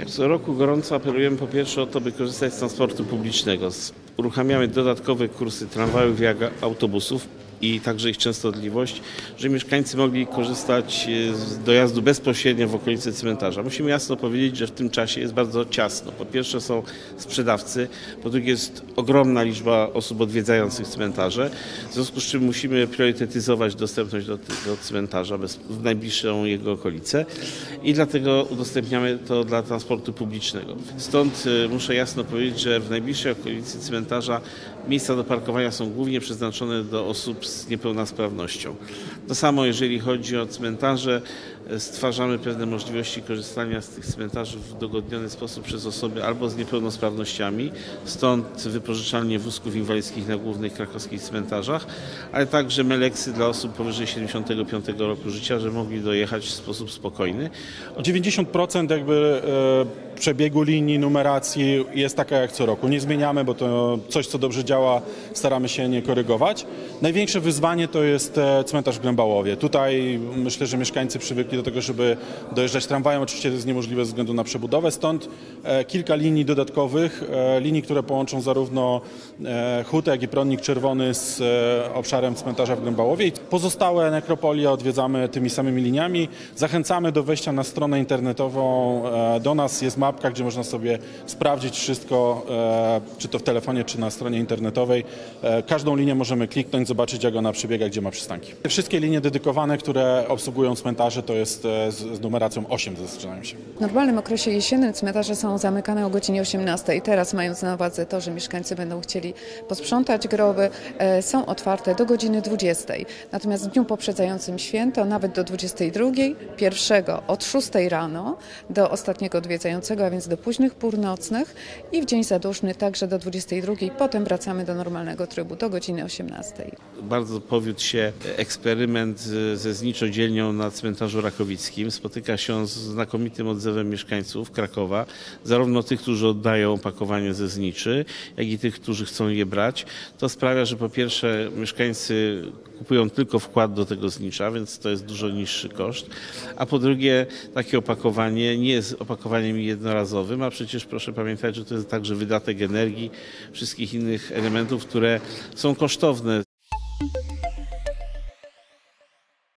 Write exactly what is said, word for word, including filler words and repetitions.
Co roku gorąco apelujemy po pierwsze o to, by korzystać z transportu publicznego. Uruchamiamy dodatkowe kursy tramwajów i autobusów i także ich częstotliwość, żeby mieszkańcy mogli korzystać z dojazdu bezpośrednio w okolicy cmentarza. Musimy jasno powiedzieć, że w tym czasie jest bardzo ciasno. Po pierwsze są sprzedawcy, po drugie jest ogromna liczba osób odwiedzających cmentarze, w związku z czym musimy priorytetyzować dostępność do, do cmentarza bez, w najbliższą jego okolicę i dlatego udostępniamy to dla transportu publicznego. Stąd muszę jasno powiedzieć, że w najbliższej okolicy cmentarza miejsca do parkowania są głównie przeznaczone do osób z niepełnosprawnością. To samo jeżeli chodzi o cmentarze, stwarzamy pewne możliwości korzystania z tych cmentarzy w dogodniony sposób przez osoby albo z niepełnosprawnościami, stąd wypożyczalnie wózków inwalidzkich na głównych krakowskich cmentarzach, ale także meleksy dla osób powyżej siedemdziesiątego piątego roku życia, że mogli dojechać w sposób spokojny. dziewięćdziesiąt procent jakby e, przebiegu linii, numeracji jest taka jak co roku. Nie zmieniamy, bo to coś, co dobrze działa, staramy się nie korygować. Największe wyzwanie to jest cmentarz w Grębałowie. Tutaj myślę, że mieszkańcy przywykli do tego, żeby dojeżdżać tramwajem. Oczywiście to jest niemożliwe ze względu na przebudowę, stąd kilka linii dodatkowych, linii, które połączą zarówno Hutę, jak i Prądnik Czerwony z obszarem cmentarza w Grębałowie. I pozostałe nekropolie odwiedzamy tymi samymi liniami. Zachęcamy do wejścia na stronę internetową. Do nas jest mapka, gdzie można sobie sprawdzić wszystko, czy to w telefonie, czy na stronie internetowej. Każdą linię możemy kliknąć, zobaczyć, jak ona przebiega, gdzie ma przystanki. Wszystkie linie dedykowane, które obsługują cmentarze, to jest z, z numeracją osiem zaczynają się. W normalnym okresie jesiennym cmentarze są zamykane o godzinie osiemnastej. Teraz, mając na uwadze to, że mieszkańcy będą chcieli posprzątać groby, są otwarte do godziny dwudziestej. Natomiast w dniu poprzedzającym święto nawet do dwudziestej drugiej, pierwszego od szóstej rano do ostatniego odwiedzającego, a więc do późnych pór nocnych i w dzień zaduszny także do dwudziestej drugiej. Potem wracamy do normalnego trybu do godziny osiemnastej. Bardzo powiódł się eksperyment ze zniczodzielnią na cmentarzu rakowickim. Spotyka się on z znakomitym odzewem mieszkańców Krakowa, zarówno tych, którzy oddają opakowanie ze zniczy, jak i tych, którzy chcą je brać. To sprawia, że po pierwsze mieszkańcy kupują tylko wkład do tego znicza, więc to jest dużo niższy koszt, a po drugie takie opakowanie nie jest opakowaniem jednorazowym, a przecież proszę pamiętać, że to jest także wydatek energii, wszystkich innych elementów, które są kosztowne.